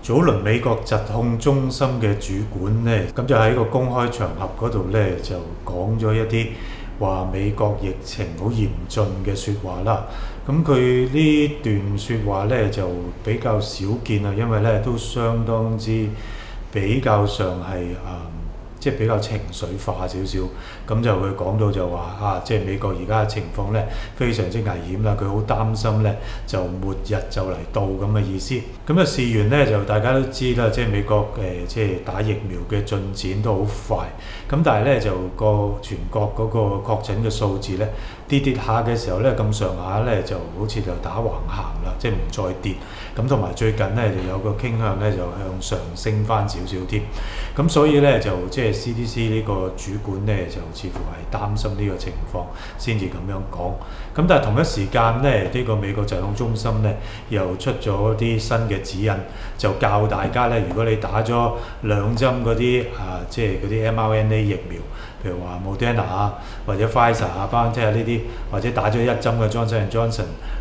早輪美國疾控中心嘅主管呢，咁就喺個公開場合嗰度呢，就講咗一啲話美國疫情好嚴峻嘅説話啦。咁佢呢段説話呢，就比較少見啊，因為呢都相當之比較上係即係比較情緒化少少，咁就佢講到就話即係美國而家嘅情況咧非常之危險啦，佢好擔心咧就末日就嚟到咁嘅意思。咁啊事緣咧就大家都知啦，即係美國即係打疫苗嘅進展都好快，咁但係咧就全國嗰個確診嘅數字咧跌下嘅時候咧咁上下咧就好似就打橫行啦，即係唔再跌。咁同埋最近咧就有個傾向咧就向上升翻少少添。咁所以咧就即係 CDC 呢個主管咧就似乎係擔心呢個情況先至咁樣講。咁但係同一時間咧，呢個美國疾控中心咧又出咗啲新嘅指引，就教大家咧，如果你打咗2針嗰啲即係嗰啲 mRNA 疫苗，譬如話 Moderna 啊或者 Pfizer 啊BioNTech呢啲，或者打咗1針嘅 Johnson & Johnson，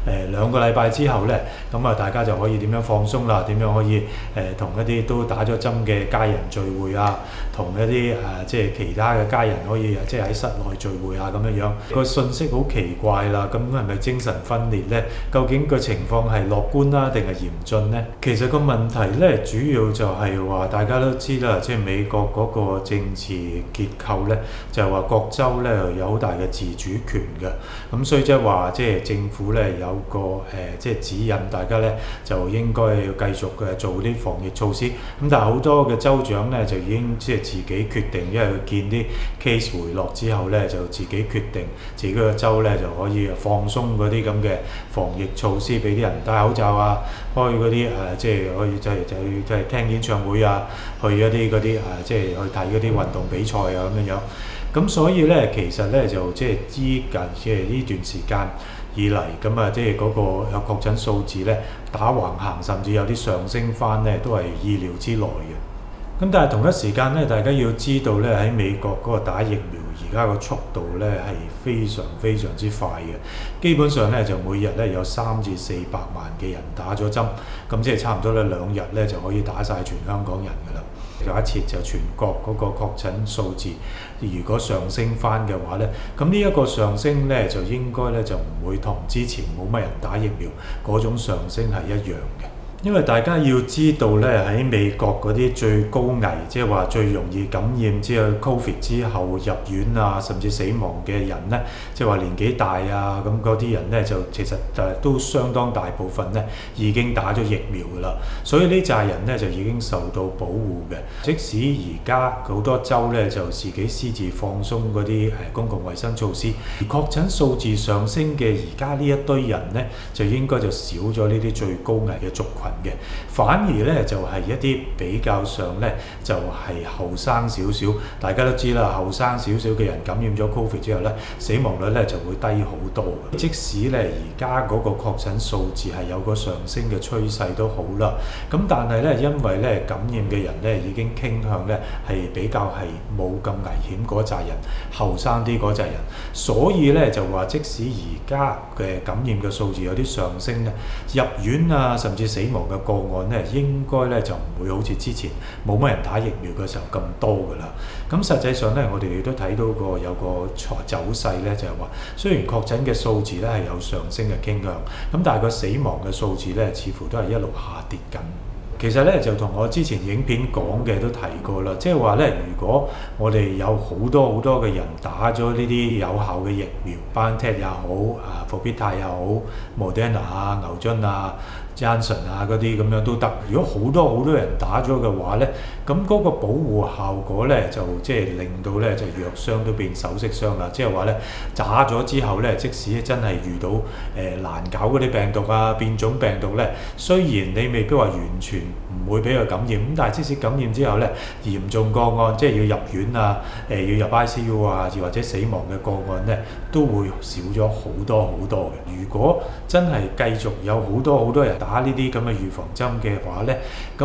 2個禮拜之後咧，咁大家就可以點樣放鬆啦？點樣可以同一啲都打咗針嘅家人聚會啊，同一啲即係其他嘅家人可以即係喺室內聚會啊咁樣。個信息好奇怪啦，咁係咪精神分裂呢？究竟個情況係樂觀啦定係嚴峻呢？其實個問題咧主要就係話大家都知啦，即係美國嗰個政治結構咧就係話各州咧有好大嘅自主權嘅，咁所以即係話即係政府咧有個即係指引大家咧就應該要繼續做啲防疫措施。咁但係好多嘅州長咧就已經即係自己決定，因為佢見啲 case 回落之後咧就自己決定自己個州咧就可以放鬆嗰啲咁嘅防疫措施，俾啲人戴口罩啊，開嗰啲即係可以就係聽演唱會啊，去一啲嗰啲即係去睇嗰啲運動比賽啊咁樣。咁所以咧其實咧就即係即係呢段時間以嚟咁即係嗰個有確診數字咧打橫行，甚至有啲上升翻咧，都係意料之內嘅。咁但係同一時間咧，大家要知道咧喺美國嗰個打疫苗而家個速度咧係非常非常之快嘅，基本上咧就每日咧有300至400萬嘅人打咗針，咁即係差唔多咧2日咧就可以打晒全香港人㗎啦。假設就全國嗰個確診數字如果上升翻嘅話咧，咁呢一個上升咧就應該咧就唔會同之前冇乜人打疫苗嗰種上升係一樣嘅。因為大家要知道咧，喺美國嗰啲最高危，即係話最容易感染之後 Covid 之後入院啊，甚至死亡嘅人咧，即係話年紀大啊，咁嗰啲人咧就其實都相當大部分咧已經打咗疫苗㗎啦，所以呢扎人咧就已經受到保護嘅。即使而家好多州咧就自己私自放鬆嗰啲公共衛生措施，而確診數字上升嘅而家呢一堆人咧，就應該就少咗呢啲最高危嘅族群。反而咧就係一啲比較上咧就係後生少少，大家都知啦，後生少少嘅人感染咗 Covid 之後咧，死亡率咧就會低好多嘅。即使咧而家嗰個確診數字係有個上升嘅趨勢都好啦，咁但係咧因為咧感染嘅人咧已經傾向咧係比較係冇咁危險嗰扎人，後生啲嗰扎人，所以咧就話即使而家嘅感染嘅數字有啲上升咧，入院啊甚至死亡嘅個案咧，應該咧就唔會好似之前冇乜人打疫苗嘅時候咁多㗎啦。咁實際上咧，我哋亦都睇到有個走勢咧，就係話雖然確診嘅數字咧係有上升嘅傾向，咁但係個死亡嘅數字咧，似乎都係一路下跌緊。其實咧就同我之前影片講嘅都提過啦，即係話咧，如果我哋有好多嘅人打咗呢啲有效嘅疫苗 BioNTech 也好復必泰也好 Moderna 啊、牛津啊、Janssen 啊嗰啲咁樣都得。如果好多人打咗嘅話咧，咁嗰個保護效果咧就即係令到咧就藥商都變首飾商啦。即係話咧打咗之後咧，即使真係遇到難搞嗰啲病毒啊、變種病毒咧，雖然你未必話完全唔會俾佢感染，咁但係即使感染之後咧，嚴重個案即係要入院啊、要入 ICU 啊，或者死亡嘅個案咧，都會少咗好多嘅。如果真係繼續有好多人打呢啲咁嘅預防針嘅話咧，咁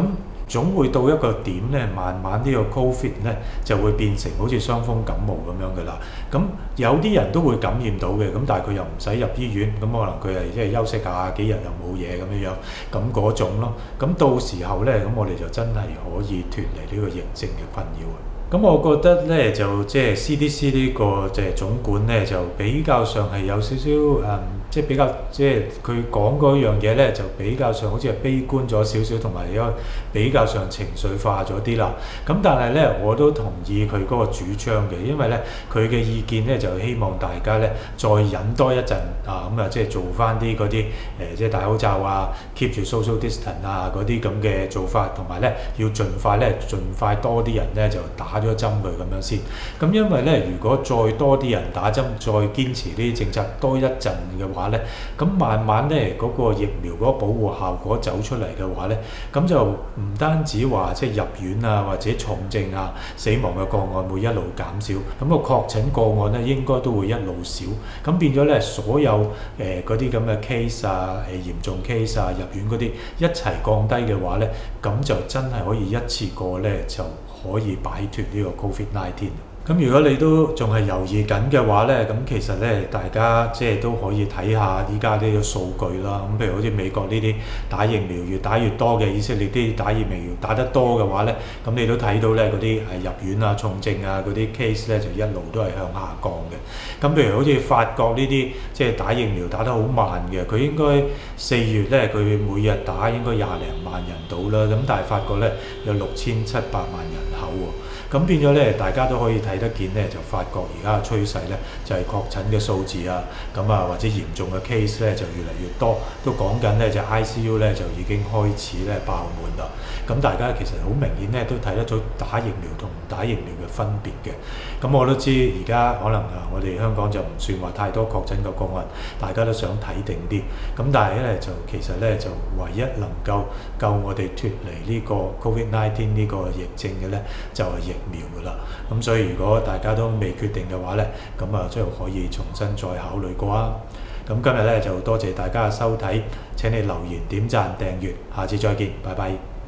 總會到一個點咧，慢慢呢個 Covid 咧就會變成好似傷風感冒咁樣嘅啦。咁有啲人都會感染到嘅，咁但係佢又唔使入醫院，咁可能佢係即係休息下幾日又冇嘢咁樣樣，咁嗰種咯。咁到時候咧，咁我哋就真係可以脫離呢個疫症嘅困擾啊！咁我覺得咧就即係 CDC 呢個即係總管咧就比較上係有少少即係比較即係佢講嗰樣嘢咧就比較上好似係悲觀咗少少，同埋比較上情緒化咗啲啦。咁但係咧我都同意佢嗰個主張嘅，因為咧佢嘅意見咧就希望大家咧再忍多一陣咁即係做翻啲嗰啲即係戴口罩啊 ，keep 住 social distance 啊嗰啲咁嘅做法，同埋咧要盡快多啲人咧就打咗針佢咁樣先。咁因為咧如果再多啲人打針，再堅持呢啲政策多一陣嘅話咧，咁慢慢咧嗰個疫苗嗰個保護效果走出嚟嘅話咧，咁就唔單止話即係入院啊或者重症啊死亡嘅個案會一路減少，咁個確診個案咧應該都會一路少，咁變咗咧所有嗰啲咁嘅 case 啊嚴重 case 啊入院嗰啲一齊降低嘅話咧，咁就真係可以一次過咧就可以擺脫呢個 COVID-19。咁如果你都仲係猶豫緊嘅話咧，咁其實咧大家即係都可以睇下依家呢個數據啦。咁譬如好似美國呢啲打疫苗越打越多嘅，以色列啲打疫苗打得多嘅話咧，咁你都睇到咧嗰啲入院啊、重症啊嗰啲 case 咧就一路都係向下降嘅。咁譬如好似法國呢啲即係打疫苗打得好慢嘅，佢應該4月咧佢每日打應該20零萬人到啦，咁但係法國咧有6700萬人口喎。咁變咗咧，大家都可以睇得見咧，就法國而家嘅趨勢咧，就係確診嘅數字啊，咁或者嚴重嘅 case 咧就越嚟越多，都講緊咧就 ICU 咧就已經開始咧爆滿啦。咁大家其實好明顯咧都睇得到打疫苗同唔打疫苗嘅分別嘅。咁我都知而家可能我哋香港就唔算話太多確診嘅個案，大家都想睇定啲。咁但係咧就其實咧就唯一能夠救我哋脫離呢個 COVID-19 呢個疫症嘅咧，就係疫苗㗎啦。咁所以如果大家都未決定嘅話咧，咁即係可以重新再考慮過啊。咁今日咧就多謝大家嘅收睇，請你留言、點讚、訂閱，下次再見，拜拜。